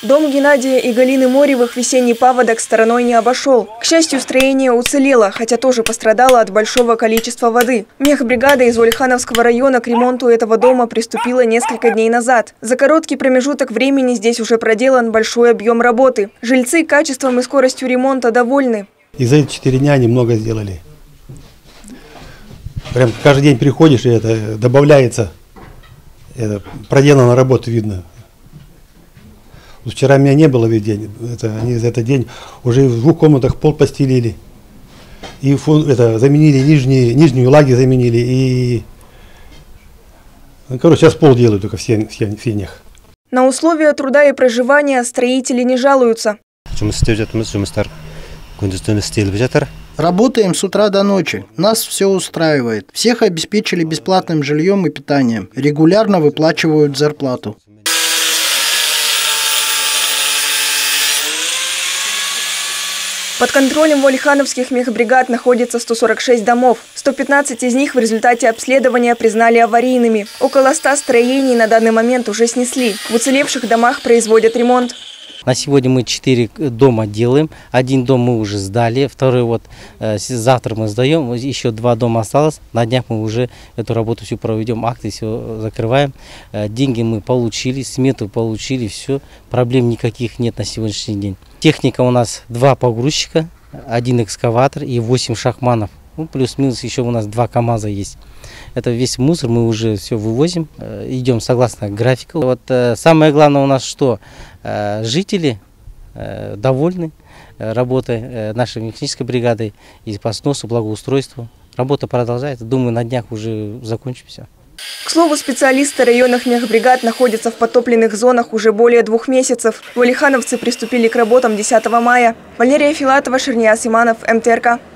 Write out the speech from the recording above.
Дом Геннадия и Галины Моревых весенний паводок стороной не обошел. К счастью, строение уцелело, хотя тоже пострадало от большого количества воды. Мехбригада из Уалихановского района к ремонту этого дома приступила несколько дней назад. За короткий промежуток времени здесь уже проделан большой объем работы. Жильцы качеством и скоростью ремонта довольны. И за эти 4 дня они много сделали. Прям каждый день приходишь, и это добавляется. Это проделана работа, видно. Вчера меня не было весь день. Они за этот день уже в 2 комнатах пол постелили. И заменили нижнюю лаги заменили. И, короче, сейчас пол делают только в сенях. На условия труда и проживания строители не жалуются. Работаем с утра до ночи. Нас все устраивает. Всех обеспечили бесплатным жильем и питанием. Регулярно выплачивают зарплату. Под контролем уалихановских мехбригад находится 146 домов. 115 из них в результате обследования признали аварийными. Около 100 строений на данный момент уже снесли. В уцелевших домах производят ремонт. На сегодня мы 4 дома делаем. 1 дом мы уже сдали, второй завтра мы сдаем. Еще 2 дома осталось. На днях мы уже эту работу всю проведем, акты все закрываем. Деньги мы получили, смету получили, все. Проблем никаких нет на сегодняшний день. Техника у нас 2 погрузчика, 1 экскаватор и 8 шахманов. Ну, плюс-минус еще у нас 2 КАМАЗа есть. Это весь мусор мы уже все вывозим, идем согласно графику. Самое главное у нас что? Жители довольны работой нашей механической бригады и по сносу, благоустройству. Работа продолжается. Думаю, на днях уже закончим все. К слову, специалисты районных мехбригад находятся в подтопленных зонах уже более 2 месяцев. Уалихановцы приступили к работам 10 мая. Валерия Филатова, Шернияз Иманов, МТРК.